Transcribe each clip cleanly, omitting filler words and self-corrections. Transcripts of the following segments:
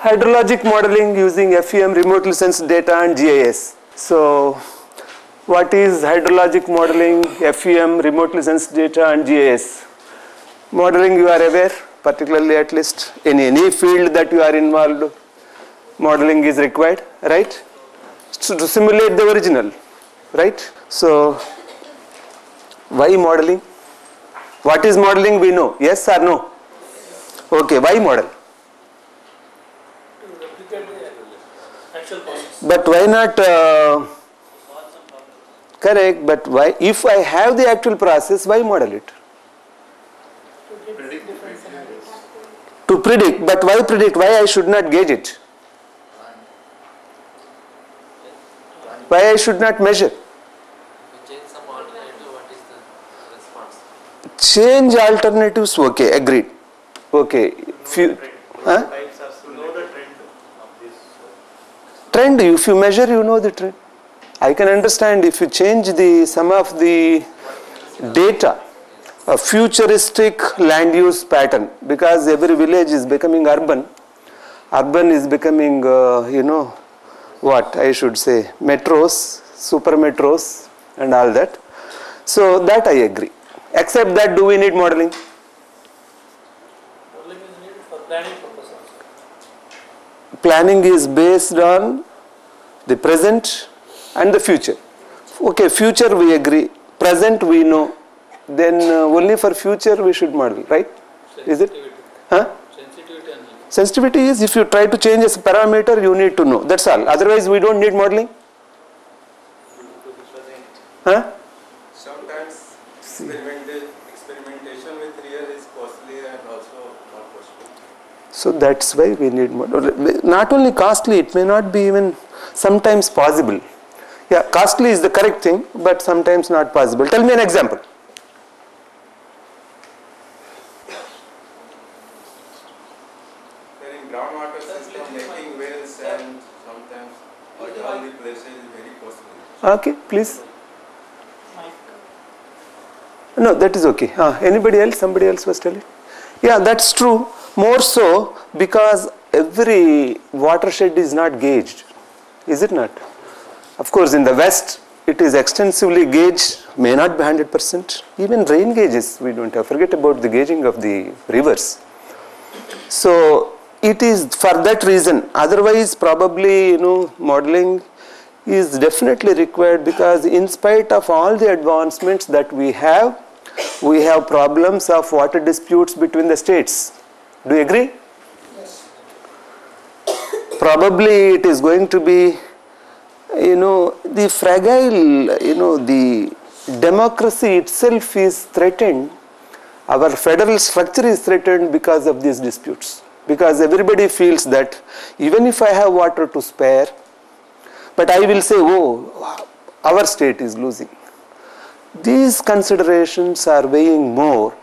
Hydrologic modeling using FEM, remotely sensed data, and GIS. So, what is hydrologic modeling, FEM, remotely sensed data, and GIS? Modeling, you are aware, particularly at least in any field that you are involved, modeling is required, right? So, to simulate the original, right? So, why modeling? What is modeling we know, yes or no? Okay, why model? But why not, correct, but why, if I have the actual process, why model it? To predict, but why predict? Why I should not gauge it? Why I should not measure? Change some alternative, what is the response? Change alternatives, okay, agreed. Okay, few, huh? Trend, if you measure, you know the trend. I can understand if you change the some of the data, a futuristic land use pattern, because every village is becoming urban. Urban is becoming, you know, what I should say, metros, super metros, and all that. So that I agree. Except that, do we need modeling? Modeling is needed for planning purposes. Planning is based on the present and the future. Okay, future we agree, present we know, then only for future we should model, right? Is it? Huh? Sensitivity and Sensitivity is if you try to change a parameter, you need to know, that's all. Otherwise we don't need modeling. Huh? Sometimes experimentation with real is costly and also not possible. So that's why we need modeling. Not only costly, it may not be even sometimes possible. Yeah, costly is the correct thing, but sometimes not possible. Tell me an example. In groundwater system, making wells and sometimes at all the places is very costly. Okay, please. No, that is okay. Anybody else? Somebody else was telling? Yeah, that's true. More so because every watershed is not gauged. Is it not? Of course, in the West, it is extensively gauged, may not be 100%. Even rain gauges, we don't have. Forget about the gauging of the rivers. So, it is for that reason. Otherwise, probably, you know, modeling is definitely required because in spite of all the advancements that we have problems of water disputes between the states. Do you agree? Yes. Probably it is going to be, you know, the fragile, you know, the democracy itself is threatened. Our federal structure is threatened because of these disputes. Because everybody feels that even if I have water to spare, but I will say, oh, our state is losing. These considerations are weighing more.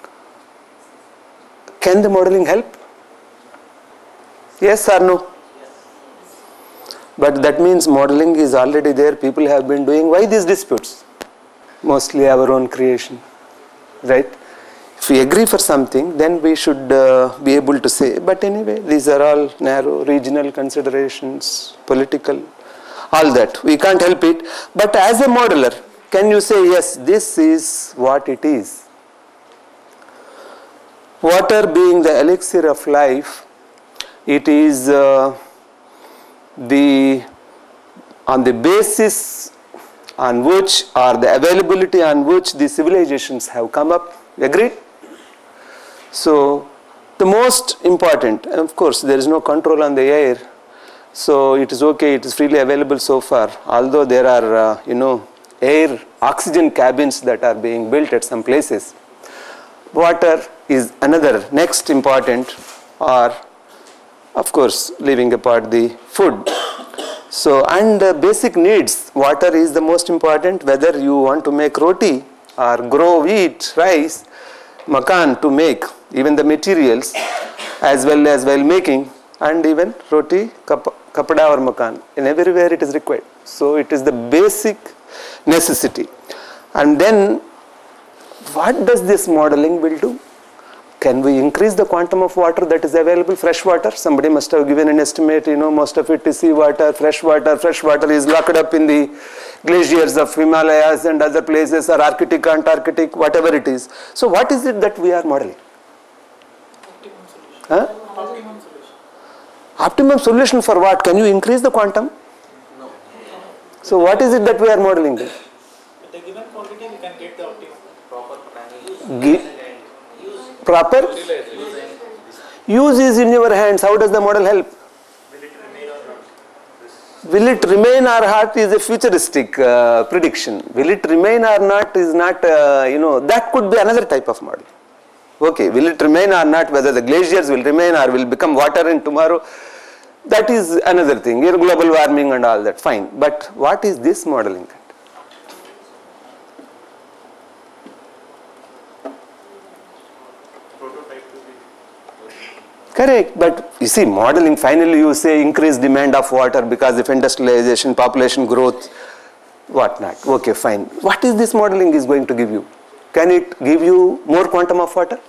Can the modeling help? Yes or no? But that means modeling is already there, people have been doing. Why these disputes? Mostly our own creation, right? If we agree for something, then we should be able to say, but anyway, these are all narrow regional considerations, political, all that. We can't help it. But as a modeler, can you say, yes, this is what it is? Water being the elixir of life, it is on the basis on which, or the availability on which the civilizations have come up. Agreed? So, the most important, of course, there is no control on the air, so it is okay, it is freely available so far, although there are, you know, air oxygen cabins that are being built at some places. Water is another next important, or of course leaving apart the food. So, and basic needs, water is the most important, whether you want to make roti or grow wheat, rice, makan to make, even the materials as well as while making, and even roti, kapada or makan, in everywhere it is required. So, it is the basic necessity. And then what does this modeling will do? can we increase the quantum of water that is available, fresh water? Somebody must have given an estimate, most of it is seawater, fresh water is locked up in the glaciers of Himalayas and other places, or Arctic, Antarctic, whatever it is. So what is it that we are modeling? Optimum solution. Huh? Optimum solution. Optimum solution for what? Can you increase the quantum? No. So what is it that we are modeling then? With the given quantity, we can get the optimum. Proper planning. Proper use is in your hands. How does the model help? Will it remain or not is a futuristic prediction. Will it remain or not is not, that could be another type of model. Okay, will it remain or not, whether the glaciers will remain or will become water in tomorrow, that is another thing, global warming and all that, fine. But what is this modeling? Correct, but you see, modeling, finally you say increased demand of water because of industrialization, population growth, whatnot. Okay, fine. What is this modeling is going to give you? Can it give you more quantum of water?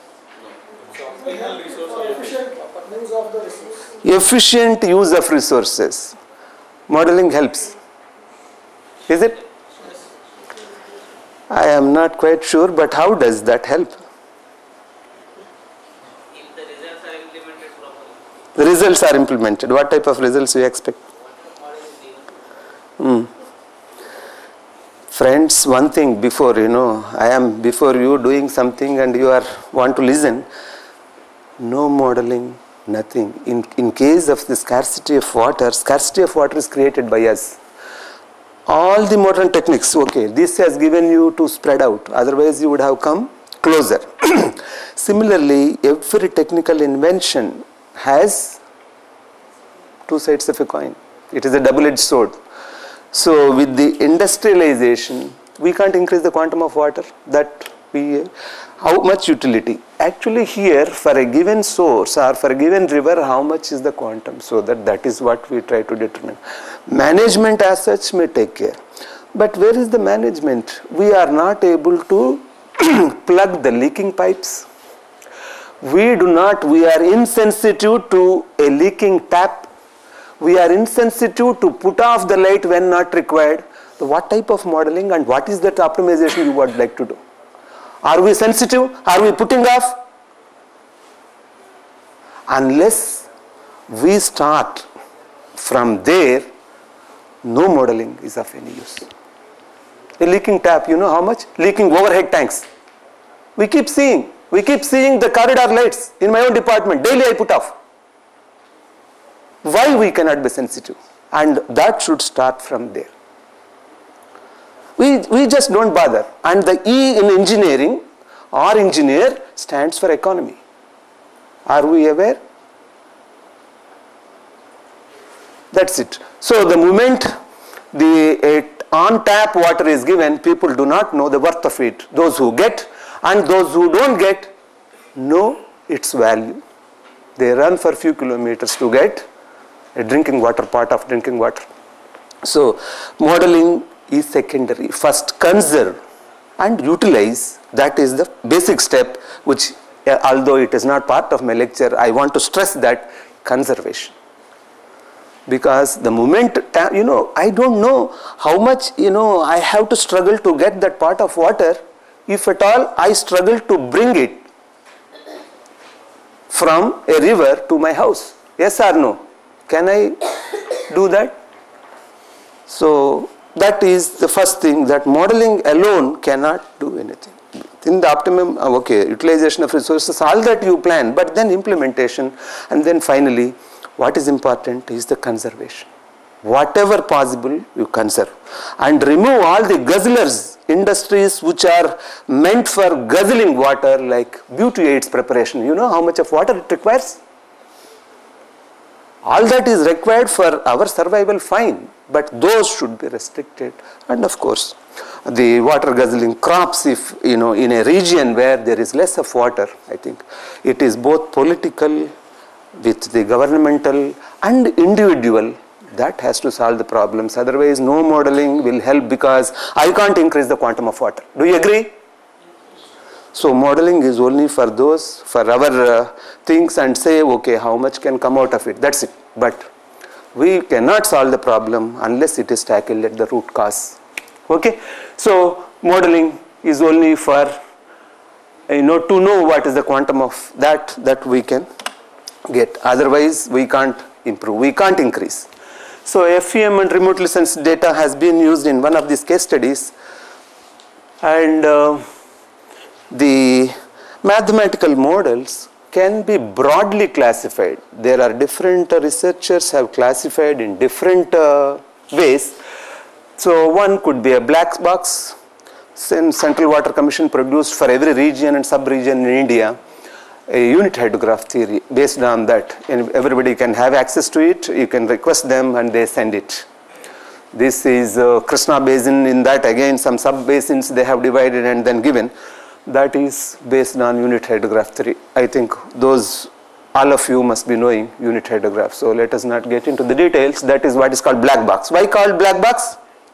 Efficient use of resources. Modeling helps. Is it? I am not quite sure, but how does that help? The results are implemented. What type of results do you expect? Friends, one thing before, I am before you doing something and you want to listen. No modeling, nothing. In case of the scarcity of water is created by us. All the modern techniques, okay, this has given you to spread out. Otherwise, you would have come closer. Similarly, every technical invention has two sides of a coin. It is a double-edged sword. So with the industrialization, we can't increase the quantum of water that we, how much utility? Actually here, for a given source or for a given river, how much is the quantum? So that is what we try to determine. Management as such may take care. But where is the management? We are not able to plug the leaking pipes. We are insensitive to a leaking tap. We are insensitive to put off the light when not required. So what type of modeling and what is that optimization you would like to do? Are we sensitive? Are we putting off? Unless we start from there, no modeling is of any use. A leaking tap, you know how much? Leaking overhead tanks. We keep seeing the corridor lights in my own department. Daily I put off. Why we cannot be sensitive? And that should start from there. We just don't bother. And the E in engineering, or engineer, stands for economy. Are we aware? That's it. So the moment the on-tap water is given, people do not know the worth of it. Those who get and those who don't get know its value. They run for a few kilometers to get a drinking water, part of drinking water. So modeling is secondary. First conserve and utilize. That is the basic step, which although it is not part of my lecture, I want to stress that conservation. Because the moment, I don't know how much, I have to struggle to get that part of water. If at all I struggle to bring it from a river to my house. Yes or no? Can I do that? So that is the first thing, that modeling alone cannot do anything. In the optimum, utilization of resources, all that you plan, but then implementation, and then finally, what is important is the conservation. Whatever possible, you conserve. And remove all the guzzlers, industries which are meant for guzzling water, like beauty aids preparation. You know how much of water it requires? All that is required for our survival, fine, but those should be restricted. And of course, the water guzzling crops, if in a region where there is less of water, I think it is both political, with the governmental and individual, that has to solve the problems. Otherwise, no modeling will help, because I can't increase the quantum of water. Do you agree? So modeling is only for those, for our things, and say, okay, how much can come out of it, that's it. But we cannot solve the problem unless it is tackled at the root cause. Okay, so modeling is only for, to know what is the quantum of that we can get. Otherwise, we can't improve, we can't increase. So FEM and remotely sensed data has been used in one of these case studies, and the mathematical models can be broadly classified. There are different researchers have classified in different ways. So one could be a black box. Central Water Commission produced for every region and sub-region in India a unit hydrograph theory. Based on that, and everybody can have access to it. You can request them and they send it. This is Krishna basin. In that again some sub-basins they have divided and then given. That is based on unit hydrograph theory. I think all of you must be knowing unit hydrograph. So let us not get into the details. That is what is called black box. Why called black box?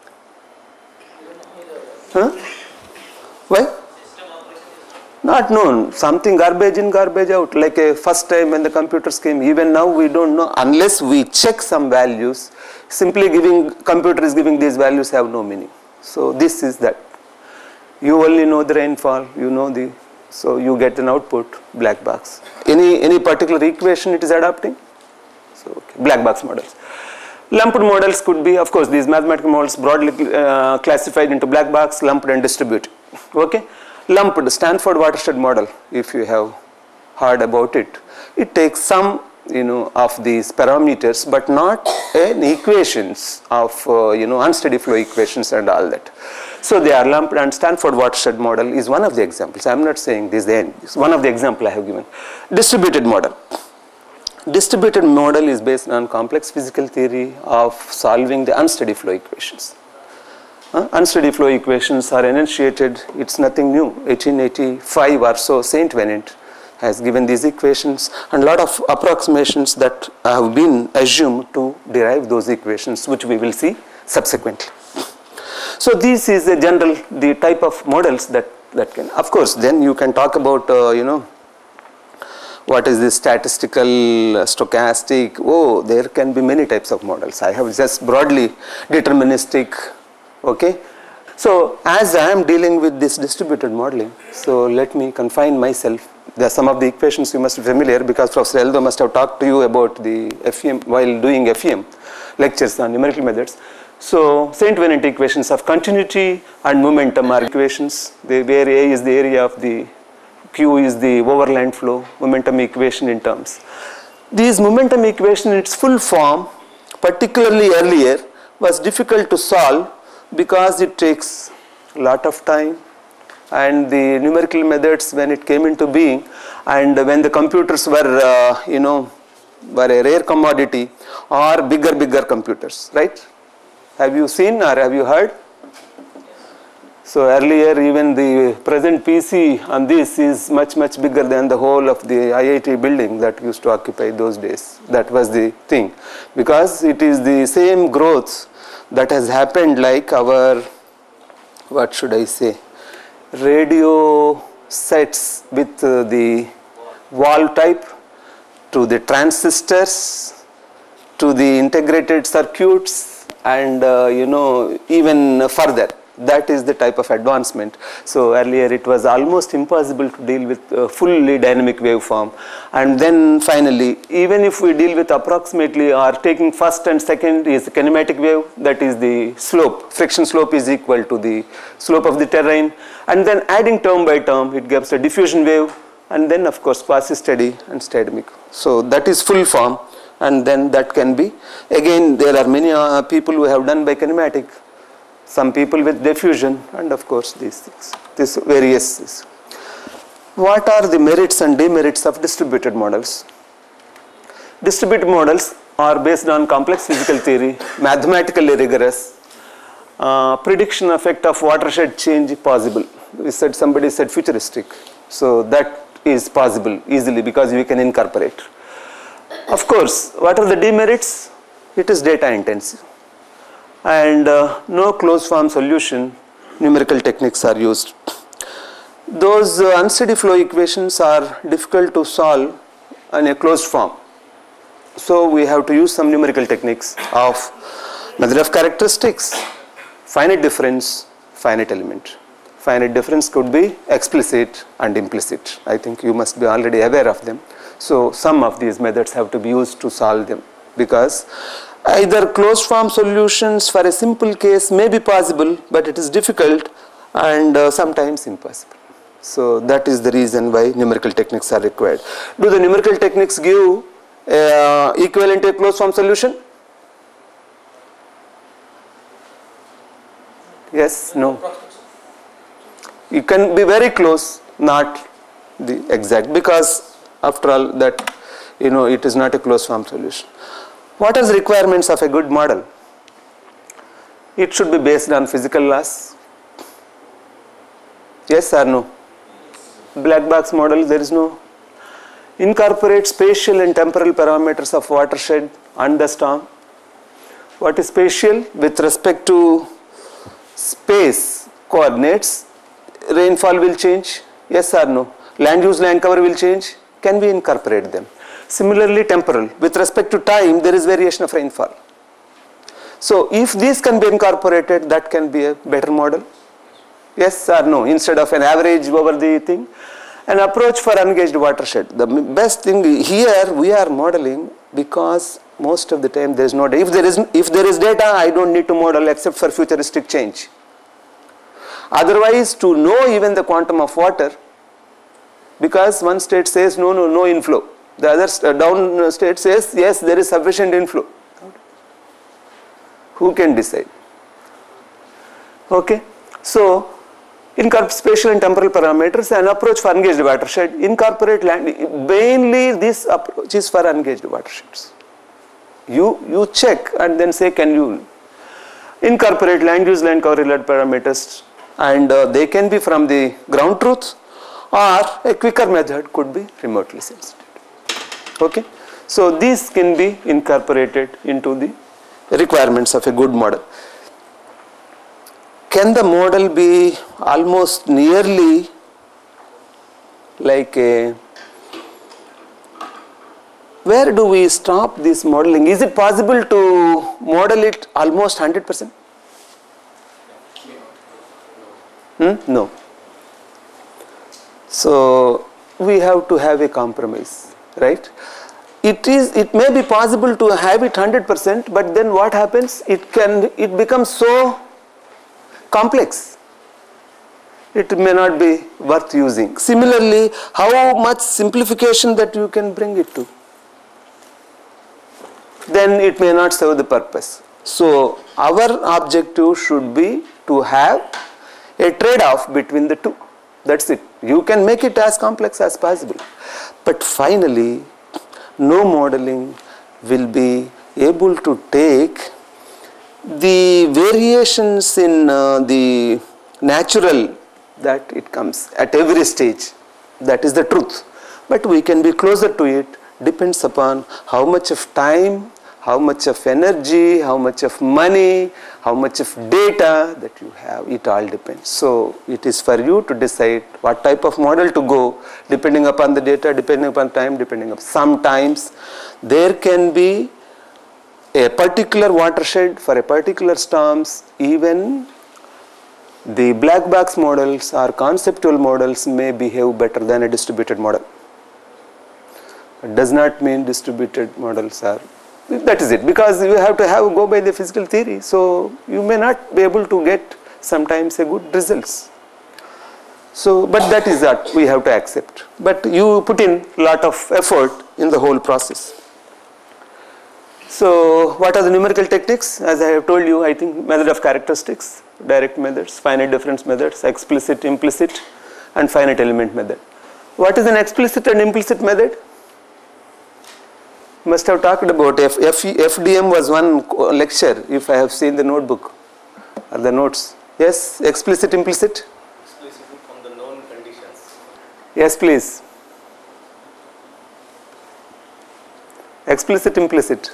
Huh? Why? Not known. Something garbage in, garbage out. Like a first time when the computers came. Even now we don't know unless we check some values. Simply computer is giving these values have no meaning. So this is that. You only know the rainfall. So you get an output, black box. Any particular equation it is adapting. So okay, black box models. Lumped models could be, of course, these mathematical models broadly classified into black box, lumped, and distributed. Okay, lumped, Stanford watershed model. If you have heard about it, it takes some of these parameters, but not in equations of unsteady flow equations and all that. So they are lumped, and Stanford watershed model is one of the examples. I am not saying this is the end. It's one of the examples I have given. Distributed model. Distributed model is based on complex physical theory of solving the unsteady flow equations. Unsteady flow equations are enunciated, it's nothing new. 1885 or so, Saint Venant has given these equations, and a lot of approximations that have been assumed to derive those equations, which we will see subsequently. So this is a general, the type of models that can, of course, then you can talk about, what is this statistical, stochastic, there can be many types of models. I have just broadly deterministic, okay. So as I am dealing with this distributed modeling, so let me confine myself. There are some of the equations you must be familiar because Professor Eldo must have talked to you about the FEM while doing FEM lectures on numerical methods. So Saint Venant equations of continuity and momentum are equations where A is the area of the Q is the overland flow, momentum equation in terms. These momentum equation in its full form, particularly earlier, was difficult to solve because it takes a lot of time, and the numerical methods when it came into being, and when the computers were were a rare commodity, or bigger computers, right? Have you seen or have you heard? So earlier even the present PC on this is much bigger than the whole of the IIT building that used to occupy those days. That was the thing, because it is the same growth that has happened, like our, what should I say, radio sets with the wall type, to the transistors, to the integrated circuits, and even further. That is the type of advancement. So earlier it was almost impossible to deal with fully dynamic waveform, and then finally, even if we deal with approximately or taking first and second is kinematic wave, that is the slope, friction slope is equal to the slope of the terrain, and then adding term by term it gives a diffusion wave, and then of course quasi-steady and steady. So that is full form, and then that can be, again there are many people who have done by kinematic, some people with diffusion, and of course these things, this various things. What are the merits and demerits of distributed models? Distributed models are based on complex physical theory, mathematically rigorous, prediction effect of watershed change possible. We said, somebody said futuristic, so that is possible easily because we can incorporate. Of course, what are the demerits? It is data intensive, and no closed form solution numerical techniques are used. those unsteady flow equations are difficult to solve in a closed form. So we have to use some numerical techniques of method of characteristics, finite difference, finite element. Finite difference could be explicit and implicit. I think you must be already aware of them. So some of these methods have to be used to solve them, because either closed form solutions for a simple case may be possible, but it is difficult and sometimes impossible. So that is the reason why numerical techniques are required. Do the numerical techniques give equivalent to a closed form solution? Yes, no. You can be very close, not the exact, because after all that, it is not a closed form solution. What are the requirements of a good model? It should be based on physical laws. Yes or no? Black box model, there is no. Incorporate spatial and temporal parameters of watershed and the storm. What is spatial? With respect to space coordinates, rainfall will change. Yes or no? Land use, land cover will change. Can we incorporate them? Similarly, temporal. With respect to time, there is variation of rainfall. So if these can be incorporated, that can be a better model. Yes or no? Instead of an average over the thing. An approach for ungauged watershed. The best thing here we are modeling, because most of the time there is no data. If there is data, I don't need to model except for futuristic change. Otherwise, to know even the quantum of water, because one state says no inflow. The other down state says yes, there is sufficient inflow. Who can decide? Okay. So incorporate spatial and temporal parameters, an approach for ungauged watershed, incorporate land. Mainly this approach is for ungauged watersheds. You check and then say, can you incorporate land use, land cover related parameters, and they can be from the ground truth, or a quicker method could be remotely sensitive. Okay. So these can be incorporated into the requirements of a good model. Can the model be almost nearly like a, where do we stop this modeling? Is it possible to model it almost 100%? No. So we have to have a compromise, right? It may be possible to have it 100%, but then what happens? It becomes so complex. It may not be worth using. Similarly, how much simplification that you can bring it to, then it may not serve the purpose. So our objective should be to have a trade-off between the two. That's it. You can make it as complex as possible, but finally no modeling will be able to take the variations in the natural that it comes at every stage. That is the truth, but we can be closer to it. Depends upon how much of time, how much of energy, how much of money, how much of data that you have. It all depends. So it is for you to decide what type of model to go, depending upon the data, depending upon time, depending upon. Sometimes there can be a particular watershed for a particular storms. Even the black box models or conceptual models may behave better than a distributed model. It does not mean distributed models are. That is it, because you have to go by the physical theory. So you may not be able to get sometimes a good results. So, but that is that we have to accept. But you put in a lot of effort in the whole process. So what are the numerical techniques? As I have told you, I think method of characteristics, direct methods, finite difference methods, explicit, implicit, and finite element method. What is an explicit and implicit method? Must have talked about FDM was one lecture, if I have seen the notebook or the notes. Yes, explicit, implicit? Explicit from the known conditions. Yes, please. Explicit, implicit.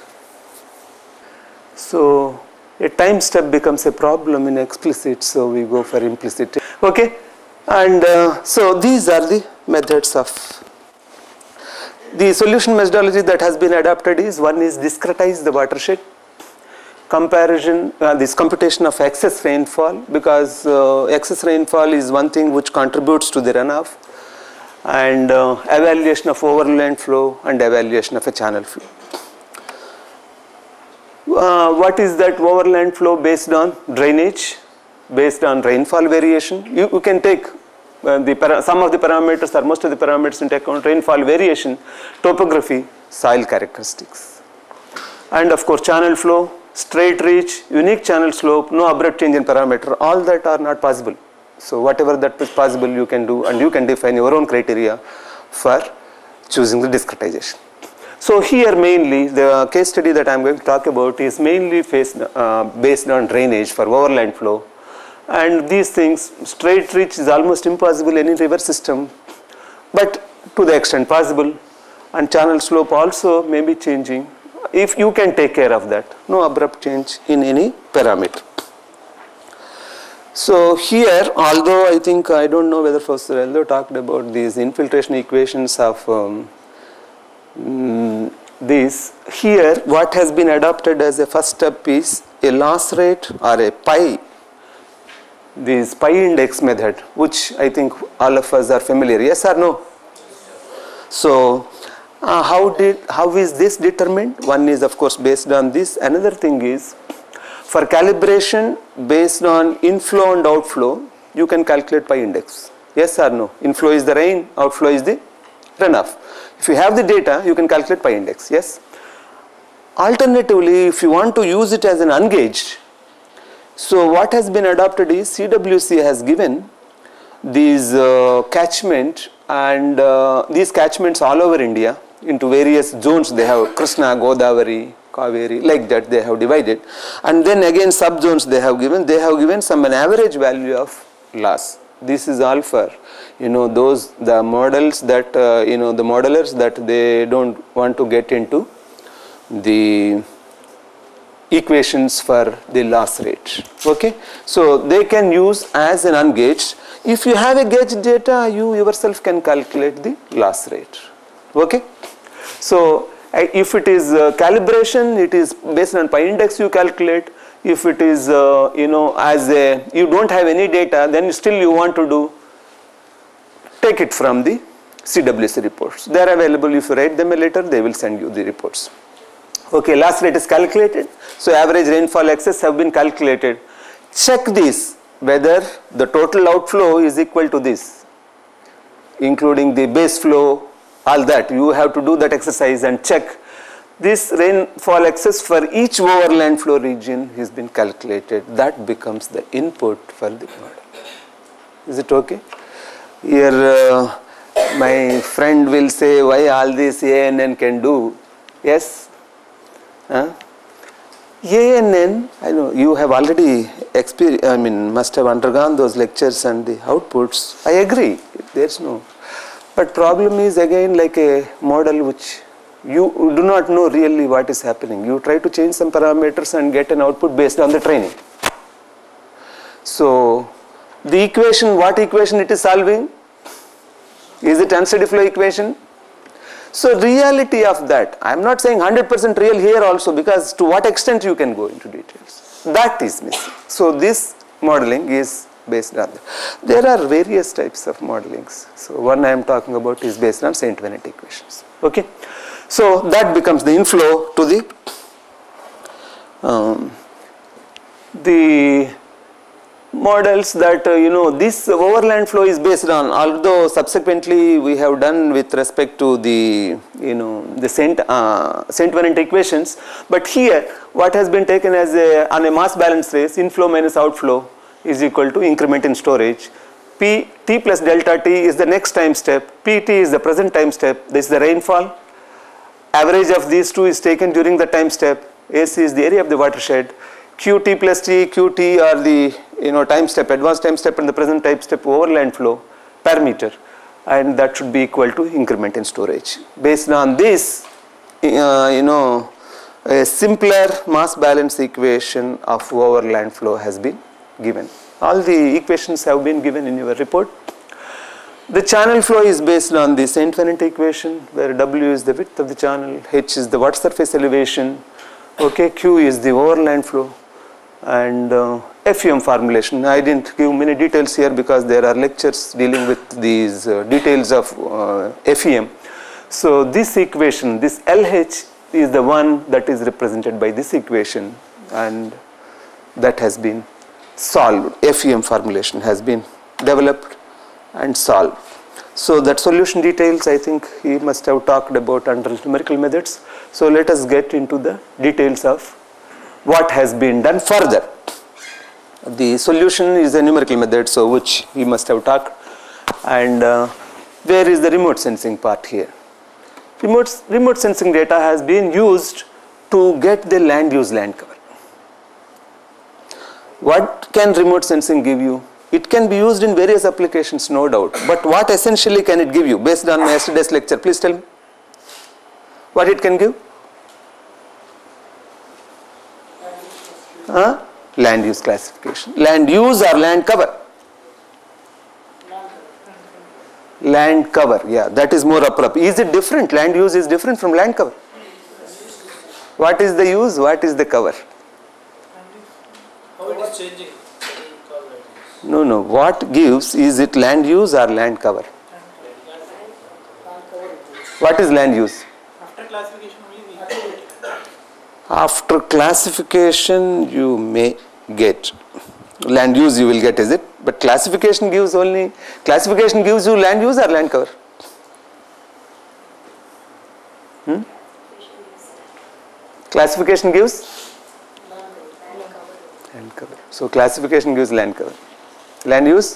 So a time step becomes a problem in explicit, so we go for implicit. Okay, And so these are the methods of the solution methodology that has been adopted is one is discretize the watershed, comparison, this computation of excess rainfall, because excess rainfall is one thing which contributes to the runoff, and evaluation of overland flow and evaluation of a channel flow. What is that overland flow? Based on drainage, based on rainfall variation. You can take some of the parameters or most of the parameters into account: rainfall variation, topography, soil characteristics. And of course channel flow, straight reach, unique channel slope, no abrupt change in parameter, all that are not possible. So whatever that is possible you can do, and you can define your own criteria for choosing the discretization. So here mainly the case study that I am going to talk about is mainly based on drainage for overland flow. And these things, straight reach is almost impossible in any river system, but to the extent possible, and channel slope also may be changing if you can take care of that, no abrupt change in any parameter. So here, although I think, I don't know whether Professor Eldo talked about these infiltration equations of these, here what has been adopted as a first step is a loss rate or a pi, this pi index method, which I think all of us are familiar, yes or no? So how is this determined? One is of course based on this. Another thing is, for calibration based on inflow and outflow, you can calculate pi index, yes or no? Inflow is the rain, outflow is the runoff. If you have the data, you can calculate pi index, yes? Alternatively, if you want to use it as an ungauged, so what has been adopted is CWC has given these catchment, and these catchments all over India into various zones. They have Krishna, Godavari, Kaveri, like that they have divided, and then again subzones they have given some an average value of loss. This is all for the models that the modelers that they don't want to get into the equations for the loss rate. Okay, so they can use as an ungauged. If you have a gauge data, you yourself can calculate the loss rate. Okay, so if it is calibration, it is based on pi index you calculate. If it is as a you don't have any data, then still you want to do, take it from the CWC reports. They are available. If you write them a letter, they will send you the reports. Okay, loss rate is calculated. So average rainfall excess have been calculated. Check this whether the total outflow is equal to this, including the base flow, all that. You have to do that exercise and check this rainfall excess for each overland flow region has been calculated. That becomes the input for the model. Is it okay? Here my friend will say, why all this ANN can do? Yes? ANN, I know you have already must have undergone those lectures and the outputs. I agree, there's no. But problem is again like a model which you do not know really what is happening. You try to change some parameters and get an output based on the training. So the equation, what equation it is solving? Is it unsteady flow equation? So reality of that, I am not saying 100% real here also, because to what extent you can go into details, that is missing. So this modeling is based on that. There are various types of modelings. So one I am talking about is based on Saint Venant equations. Okay, so that becomes the inflow to the models that this overland flow is based on, although subsequently we have done with respect to the the Saint Venant equations, but here what has been taken as on a mass balance race, inflow minus outflow is equal to increment in storage. T plus delta T is the next time step, PT is the present time step, this is the rainfall. Average of these two is taken during the time step. AC is the area of the watershed. QT plus T, QT are the time step, advanced time step and the present time step overland flow per meter, and that should be equal to increment in storage. Based on this, a simpler mass balance equation of overland flow has been given. All the equations have been given in your report. The channel flow is based on this infinite equation where W is the width of the channel, H is the water surface elevation, okay, Q is the overland flow, and FEM formulation. I didn't give many details here because there are lectures dealing with these details of FEM. So this equation, this LH is the one that is represented by this equation, and that has been solved. FEM formulation has been developed and solved. So that solution details, I think he must have talked about under numerical methods. So let us get into the details of what has been done further. The solution is a numerical method, so which he must have talked. And where is the remote sensing part here? Remote sensing data has been used to get the land use land cover. What can remote sensing give you? It can be used in various applications, no doubt. But what essentially can it give you? Based on my yesterday's lecture, please tell me what it can give. Land use classification. Land use or land cover? Land cover, yeah, that is more appropriate. Is it different? Land use is different from land cover. What is the use? What is the cover? How it is changing? No. What gives? Is it land use or land cover? What is land use? After classification only we get. After classification you may get. Land use you will get, is it? But classification gives you land use or land cover? Classification gives? Land cover. So classification gives land cover. Land use?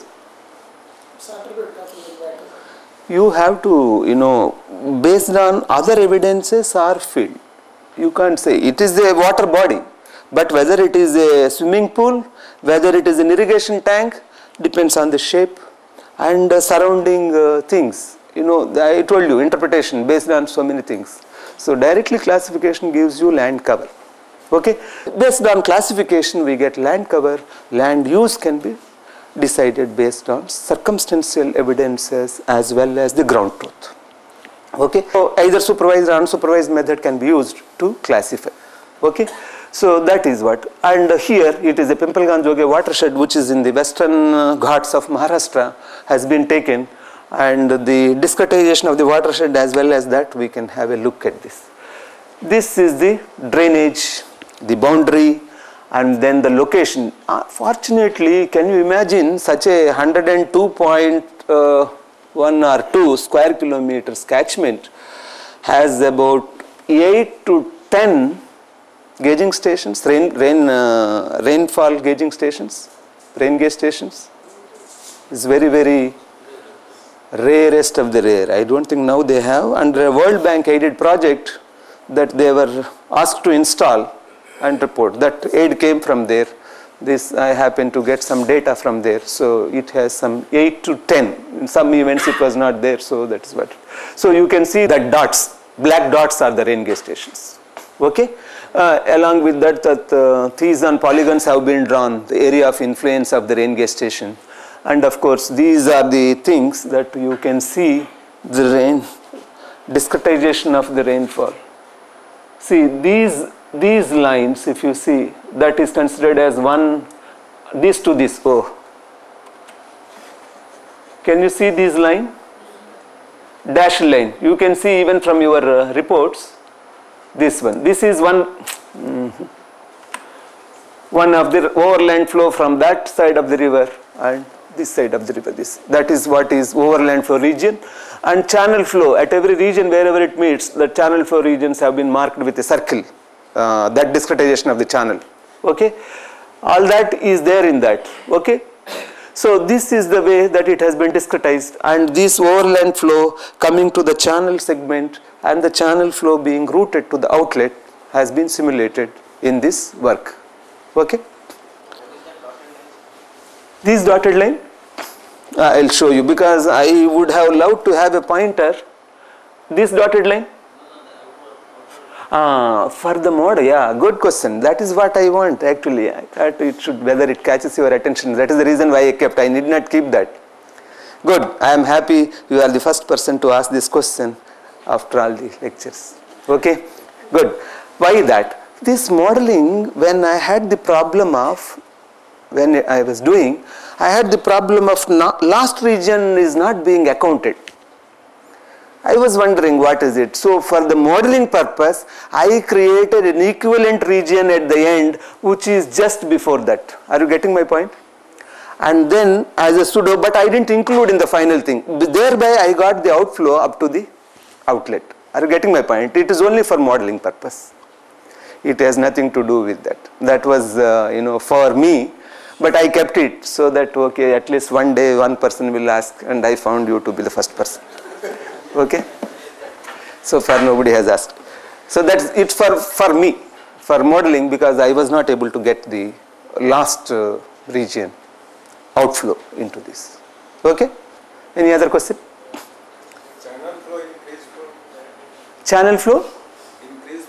You have to, based on other evidences or field. You can't say it is a water body, but whether it is a swimming pool, whether it is an irrigation tank, depends on the shape and surrounding things. I told you, interpretation based on so many things. So directly classification gives you land cover. Okay, based on classification we get land cover. Land use can be decided based on circumstantial evidences as well as the ground truth. Okay, so either supervised or unsupervised method can be used to classify. Okay, so that is what. And here it is a Pimpalganj-Joge watershed which is in the western Ghats of Maharashtra has been taken, and the discretization of the watershed as well as that we can have a look at this. This is the drainage, the boundary, and then the location. Fortunately, can you imagine such a 102.1 or 2 square kilometers catchment has about 8 to 10 gauging stations, rainfall gauging stations, rain gauge stations. It's very, very rarest of the rare. I don't think now they have. Under a World Bank aided project that they were asked to install and report, that aid came from there. This I happen to get some data from there, so it has some 8 to 10. In some events it was not there, so that is what. So you can see that dots, black dots are the rain gauge stations. Okay, along with that, these and polygons have been drawn, the area of influence of the rain gauge station, and of course these are the things that you can see the rain, discretization of the rainfall. See these lines, if you see, that is considered as one, this to this O. Can you see this line? Dashed line. You can see even from your reports, this one. This is one of the overland flow from that side of the river and this side of the river. That is what is overland flow region. And channel flow, at every region wherever it meets, the channel flow regions have been marked with a circle. That discretization of the channel. Okay, all that is there in that. Okay, so this is the way that it has been discretized, and this overland flow coming to the channel segment and the channel flow being routed to the outlet has been simulated in this work. Okay, this dotted line I'll show you, because I would have loved to have a pointer. This dotted line. For the mode, yeah, good question. That is what I want actually. I thought it should, whether it catches your attention. That is the reason why I kept. I need not keep that. Good. I am happy you are the first person to ask this question after all the lectures. Okay? Good. Why that? This modeling, when I had the problem of, when I was doing, I had the problem of last region is not being accounted. I was wondering what is it. So for the modeling purpose, I created an equivalent region at the end which is just before that. Are you getting my point? And then as a pseudo, but I didn't include in the final thing. Thereby I got the outflow up to the outlet. Are you getting my point? It is only for modeling purpose. It has nothing to do with that. That was for me, but I kept it so that okay, at least one day one person will ask, and I found you to be the first person. Okay? So far nobody has asked. So that's it for me, for modeling, because I was not able to get the last region outflow into this. Okay? Any other question? Channel flow increase from Channel flow? increase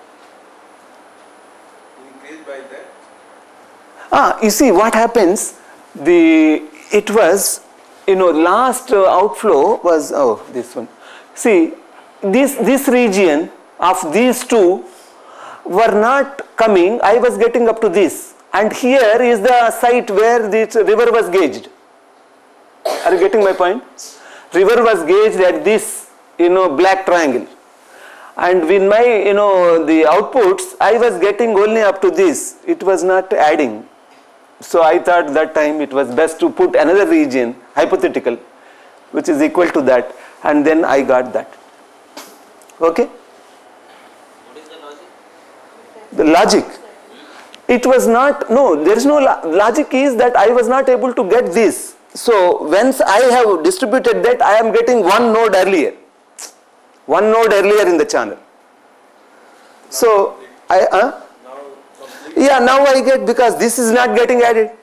by that. You see what happens, it was, last outflow was, this one. See, this region of these two were not coming, I was getting up to this. And here is the site where the river was gauged. Are you getting my point? River was gauged at this, black triangle. And with my, the outputs, I was getting only up to this. It was not adding. So I thought that time it was best to put another region, hypothetical, which is equal to that. And then I got that. Okay? What is the logic? The logic. It was not, no, there is no logic is that I was not able to get this. So once I have distributed that, I am getting one node earlier. One node earlier in the channel. So now I get, because this is not getting added.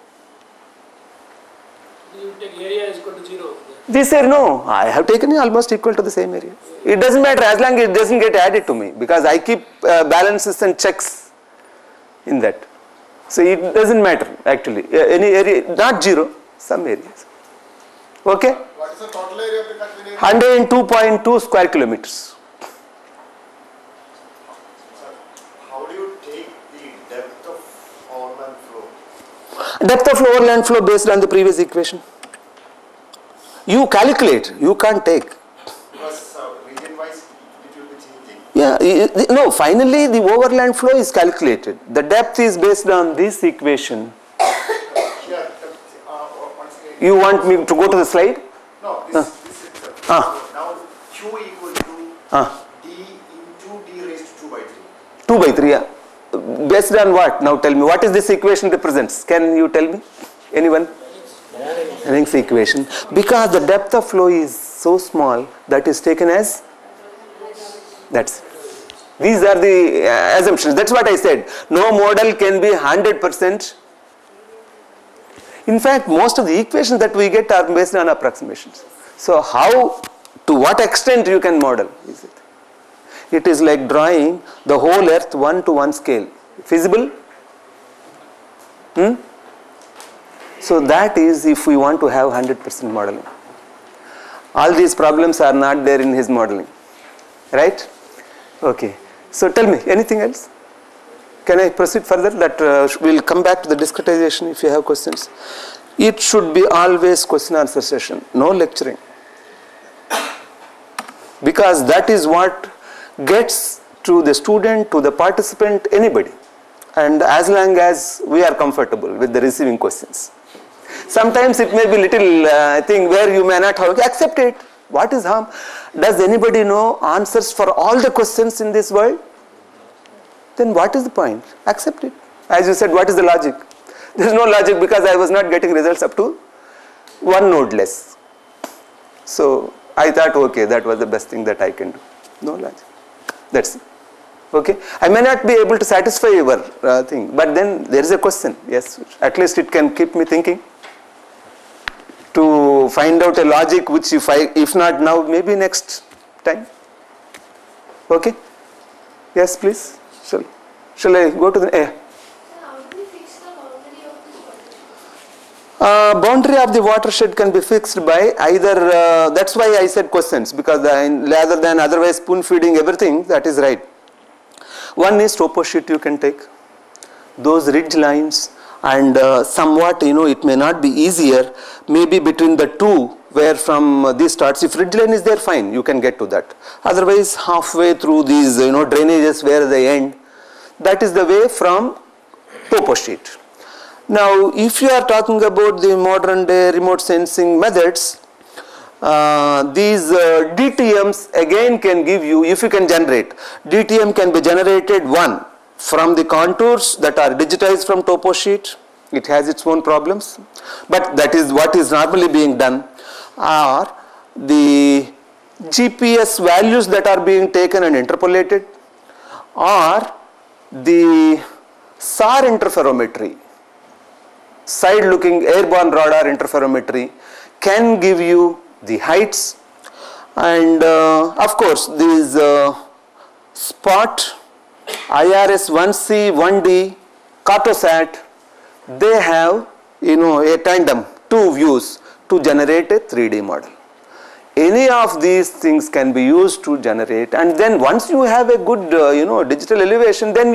You take area is equal to 0. This area, no, I have taken almost equal to the same area. It doesn't matter as long as it doesn't get added to me, because I keep balances and checks in that. So it doesn't matter actually. Any area, not 0, some areas. Okay? What is the total area of the catchment area? 102.2 square kilometers. How do you take the depth of overland flow? Depth of overland flow based on the previous equation. You calculate, you can't take. Because region wise it will be changing. Yeah, no, finally the overland flow is calculated. The depth is based on this equation. Here, once again. You want me to go to the slide? No, this is now Q equal to D into D raised to 2 by 3. 2 by 3, yeah. Based on what? Now tell me, what is this equation represents? Can you tell me? Anyone? Young's equation. Because the depth of flow is so small, that is taken as, these are the assumptions. That's what I said. No model can be 100%. In fact, most of the equations that we get are based on approximations. So how, to what extent you can model is it? It is like drawing the whole earth 1:1 scale. Feasible? So that is if we want to have 100% modeling. All these problems are not there in his modeling. Right? Okay. So tell me, anything else? Can I proceed further? That we'll come back to the discretization if you have questions. It should be always question answer session, no lecturing. Because that is what gets to the student, to the participant, anybody. And as long as we are comfortable with the receiving questions. Sometimes it may be little thing where you may not have, accept it. What is harm? Does anybody know answers for all the questions in this world? Then what is the point? Accept it. As you said, what is the logic? There is no logic because I was not getting results up to one node less. So I thought, okay, that was the best thing that I can do. No logic. That's it. Okay. I may not be able to satisfy your thing, but then there is a question. Yes, at least it can keep me thinking to find out a logic which if not now, maybe next time. Okay. Yes, please. Shall I go to the How do we fix the boundary of this Boundary of the watershed can be fixed by either, that's why I said questions, because rather than otherwise spoon feeding everything, that is right. One is topo sheet you can take, those ridge lines, and somewhat, it may not be easier, maybe between the two where from this starts. If ridge line is there, fine, you can get to that. Otherwise, halfway through these, drainages where they end, that is the way from topo sheet. Now, if you are talking about the modern day remote sensing methods, these DTMs again can give you, if you can generate, DTM can be generated one from the contours that are digitized from topo sheet. It has its own problems, but that is what is normally being done, or the GPS values that are being taken and interpolated, or the SAR interferometry, side looking airborne radar interferometry, can give you the heights, and of course these spot IRS 1C 1D Cartosat, they have a tandem, two views to generate a 3D model. Any of these things can be used to generate, and then once you have a good digital elevation, then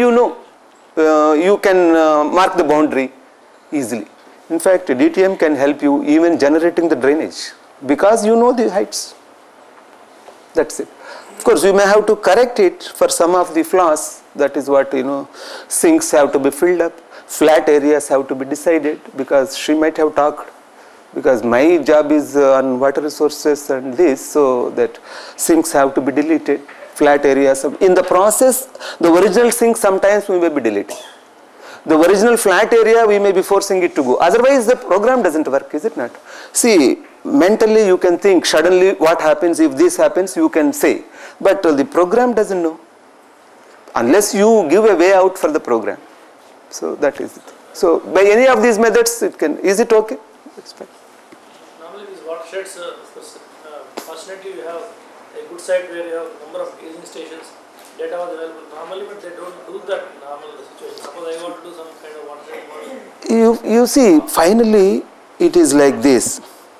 you can mark the boundary easily. In fact, DTM can help you even generating the drainage, because you know the heights. That's it. Of course, you may have to correct it for some of the flaws. That is what, sinks have to be filled up, flat areas have to be decided, because she might have talked, because my job is on water resources and this, so that sinks have to be deleted, flat areas. In the process, the original sink sometimes we may be deleting. The original flat area we may be forcing it to go. Otherwise, the program doesn't work, is it not? See, mentally you can think suddenly what happens if this happens, you can say. But the program doesn't know, unless you give a way out for the program. So that is it. So by any of these methods, it can. Is it okay? It's fine. Normally these watersheds, fortunately you have a good site where you have a number of gauging stations, data was available normally, but they don't do that in normal situation. Suppose I want to do some kind of watershed model. You see, finally it is like this.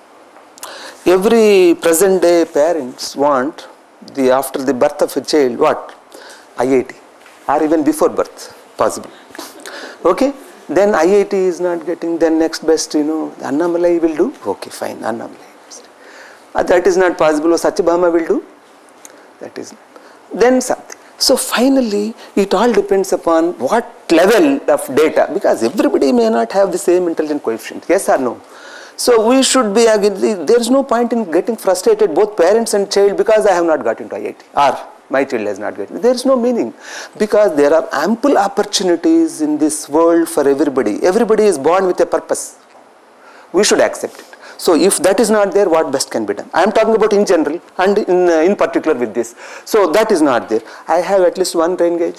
Every present day parents want after the birth of a child, what? IIT, or even before birth, possible. Okay, then IIT is not getting, then next best, Annamalai will do. Okay, fine, Annamalai. That is not possible, or Satyabhama will do. That is not. Then something. So finally, it all depends upon what level of data, because everybody may not have the same intelligence coefficient, yes or no. So we should be, there is no point in getting frustrated, both parents and child, because I have not got into IIT, or my child has not gotten. There is no meaning, because there are ample opportunities in this world for everybody. Everybody is born with a purpose. We should accept it. So if that is not there, what best can be done? I am talking about in general, and in particular with this. So that is not there. I have at least one rain gauge.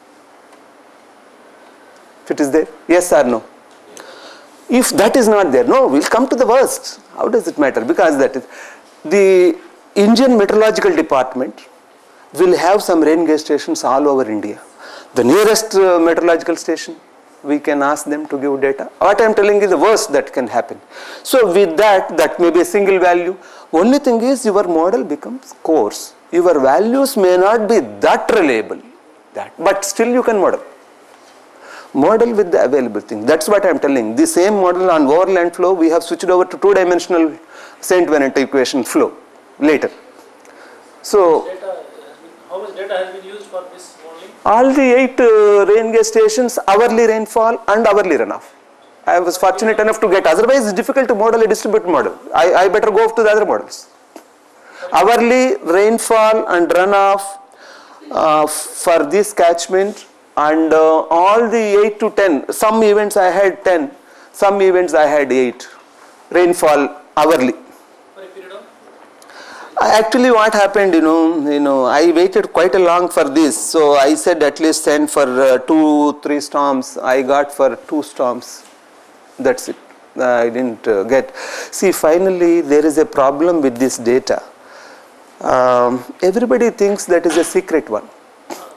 If it is there, yes or no? If that is not there, no, we'll come to the worst. How does it matter? Because that is, the Indian Meteorological Department will have some rain gauge stations all over India. The nearest meteorological station, we can ask them to give data. What I am telling is the worst that can happen. So with that may be a single value. Only thing is your model becomes coarse. Your values may not be that reliable, but still you can model. Model with the available thing. That's what I am telling. The same model on overland flow, we have switched over to two-dimensional Saint Venant equation flow later. So how much data has been used for this modeling? All the 8 rain gauge stations, hourly rainfall and hourly runoff. I was fortunate enough to get, otherwise it's difficult to model a distributed model. I better go to the other models. Hourly rainfall and runoff for this catchment, and all the 8 to 10, some events I had 10, some events I had 8 rainfall hourly. For a period of? Actually what happened, I waited quite a long for this, so I said at least send for 2-3 storms. I got for 2 storms. That's it. I didn't get. See, finally there is a problem with this data. Everybody thinks that is a secret one.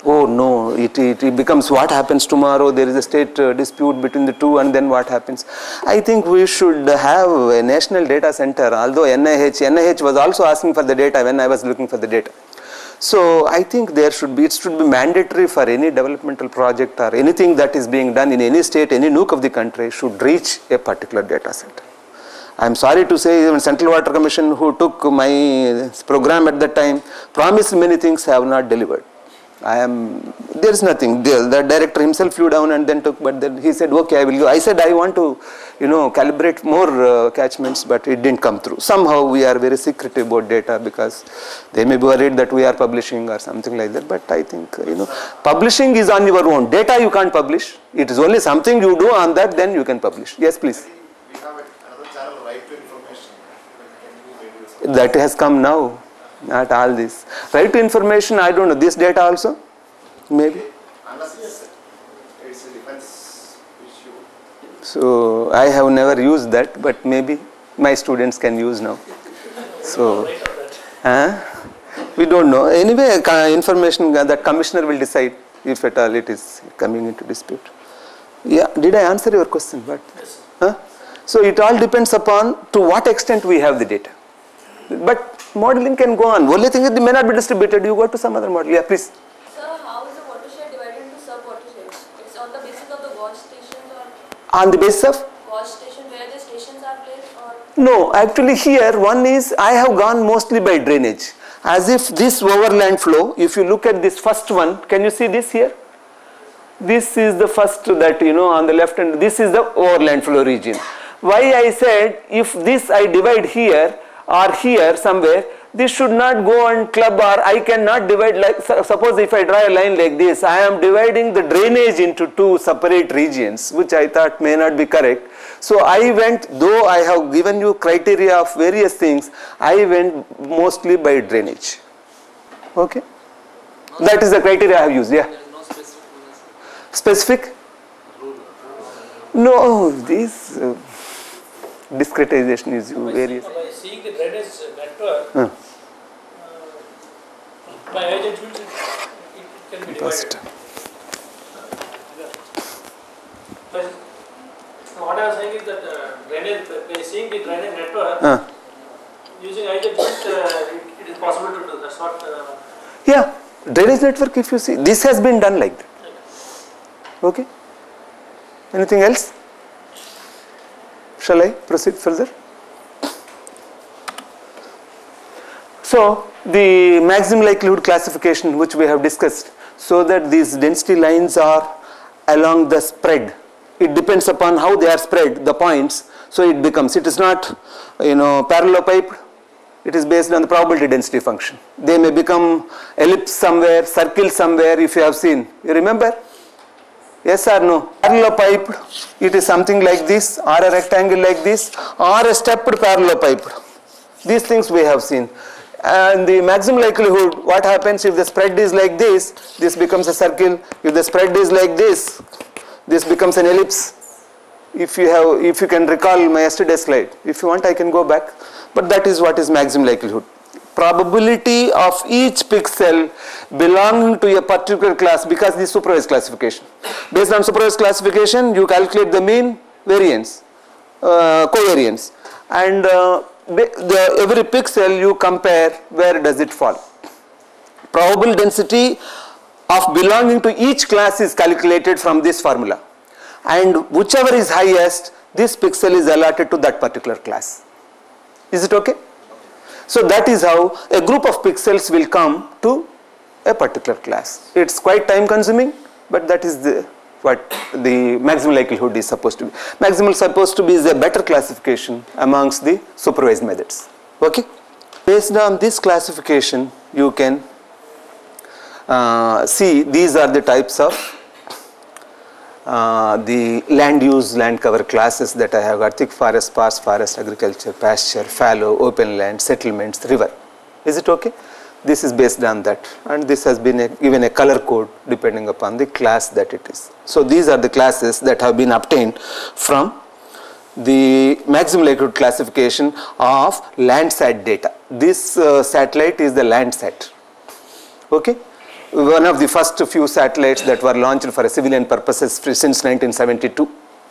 Oh no, it becomes what happens tomorrow, there is a state dispute between the two, and then what happens. I think we should have a national data center, although NIH was also asking for the data when I was looking for the data. So I think it should be mandatory for any developmental project or anything that is being done in any state, any nook of the country should reach a particular data center. I am sorry to say, even Central Water Commission, who took my program at that time, promised many things, have not delivered. There is nothing. The director himself flew down and then took, but then he said, okay, I will go. I said, I want to, calibrate more catchments, but it didn't come through. Somehow we are very secretive about data because they may be worried that we are publishing or something like that. But I think, publishing is on your own. Data you can't publish. It is only something you do on that, then you can publish. Yes, please. We have another channel, right to information. That has come now. Not all this. Right to information, I don't know. This data also? Maybe. Unless it's a defense issue. So, I have never used that, but maybe my students can use now. So, we don't know. Anyway, information that commissioner will decide if at all it is coming into dispute. Yeah, did I answer your question? But, so, it all depends upon to what extent we have the data. But modeling can go on. Only thing is they may not be distributed. You go to some other model. Yeah, please. Sir, how is the watershed divided into sub-watersheds? It's on the basis of the gauge stations or? On the basis of? Gauge station, where the stations are placed or? No, actually here one is I have gone mostly by drainage. As if this overland flow, if you look at this first one, can you see this here? This is the first that on the left hand, this is the overland flow region. Why I said if this I divide here, or here somewhere, this should not go and club, or I cannot divide like, suppose if I draw a line like this, I am dividing the drainage into two separate regions, which I thought may not be correct. So I went, though I have given you criteria of various things, I went mostly by drainage. Okay? That is the criteria I have used, yeah. There is no specific rule. Specific? No, this discretization is various. By seeing the drainage network, by age it can be divided. What I was saying is that drainage, by seeing the drainage network, using IIT, it is possible to do. That's what. Yeah, drainage network. If you see, this has been done like that. Okay. Anything else? Shall I proceed further? So, the maximum likelihood classification which we have discussed, so that these density lines are along the spread. It depends upon how they are spread, the points. So, it is not parallelopiped, it is based on the probability density function. They may become ellipse somewhere, circle somewhere if you have seen. You remember? Yes or no? Parallelopiped, it is something like this, or a rectangle like this, or a stepped parallelopiped. These things we have seen. And the maximum likelihood, what happens if the spread is like this becomes a circle. If the spread is like this becomes an ellipse. If you can recall my yesterday's slide. If you want, I can go back. But that is what is maximum likelihood. Probability of each pixel belonging to a particular class, because this is supervised classification. Based on supervised classification, you calculate the mean, variance, covariance, and every pixel you compare where does it fall. Probable density of belonging to each class is calculated from this formula, and whichever is highest, this pixel is allotted to that particular class. Is it okay? So that is how a group of pixels will come to a particular class. It's quite time consuming, but that is what the maximum likelihood is supposed to be. Maximum supposed to be is a better classification amongst the supervised methods. Okay? Based on this classification, you can see these are the types of the land use, land cover classes that I have got: thick forest, sparse forest, agriculture, pasture, fallow, open land, settlements, river. Is it okay? This is based on that, and this has been given a color code depending upon the class that it is. So these are the classes that have been obtained from the maximum likelihood classification of Landsat data. This satellite is the Landsat. Okay? one of the first few satellites that were launched for civilian purposes since 1972.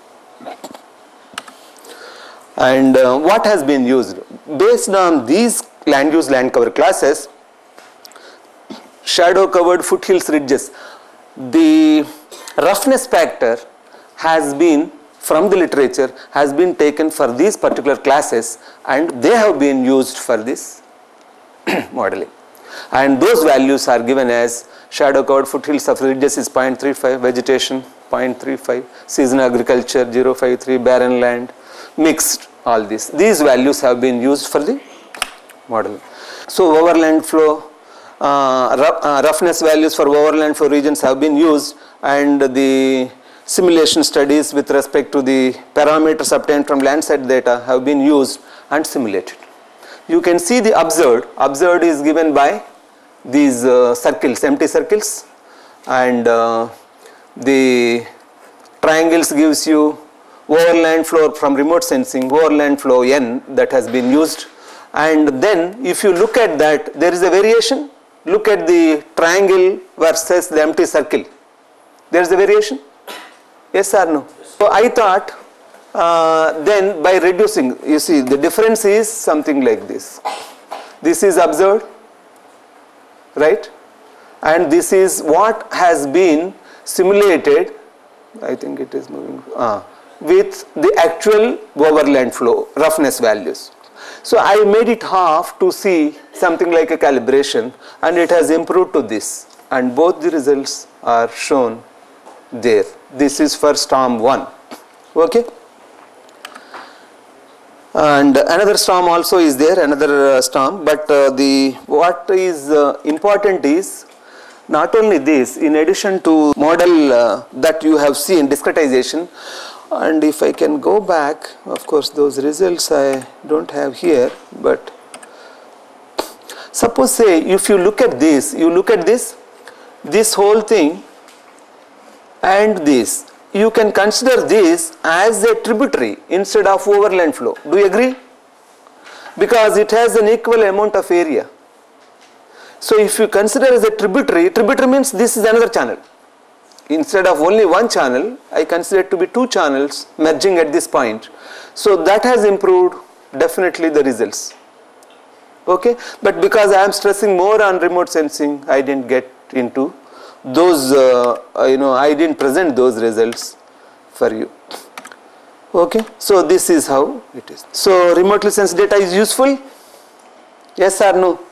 And what has been used? Based on these land use land cover classes, shadow covered foothills ridges, the roughness factor has been, from the literature, has been taken for these particular classes, and they have been used for this modeling. And those values are given as shadow covered foothills of ridges is 0.35, vegetation 0.35, seasonal agriculture 0.53, barren land, mixed, all this. These values have been used for the modeling. So overland flow, roughness values for overland flow regions have been used, and the simulation studies with respect to the parameters obtained from Landsat data have been used and simulated. You can see the observed. Observed is given by these circles, empty circles, and the triangles gives you overland flow from remote sensing, overland flow N that has been used. And then if you look at that, there is a variation. Look at the triangle versus the empty circle. There is a variation. Yes or no? So I thought then by reducing, you see the difference is something like this. This is observed, right? And this is what has been simulated, I think it is moving, with the actual overland flow, roughness values. So I made it half to see something like a calibration, and it has improved to this, and both the results are shown there. This is for storm 1, okay? And another storm also is there, another storm, but what is important is not only this, in addition to model that you have seen, discretization, and if I can go back, of course those results I don't have here, but suppose say if you look at this, this whole thing and this, you can consider this as a tributary instead of overland flow. Do you agree? Because it has an equal amount of area. So if you consider as a tributary, tributary means this is another channel. Instead of only one channel, I consider it to be two channels merging at this point. So that has improved definitely the results. Okay, but because I am stressing more on remote sensing, I didn't get into those, I didn't present those results for you. Okay, so this is how it is. So remotely sensed data is useful? Yes or no?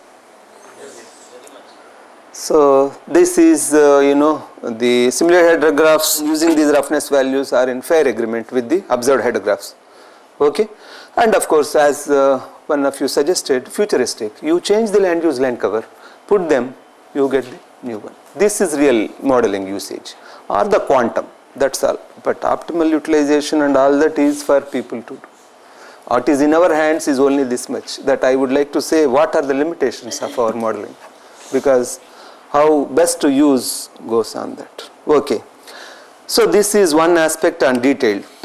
So this is, the simulated hydrographs using these roughness values are in fair agreement with the observed hydrographs. Okay, and of course, as one of you suggested, futuristic. You change the land use land cover, put them, you get the new one. This is real modeling usage or the quantum. That's all. But optimal utilization and all that is for people to do. What is in our hands is only this much. That I would like to say what are the limitations of our modeling, because how best to use goes on that. Okay. So this is one aspect on detailed.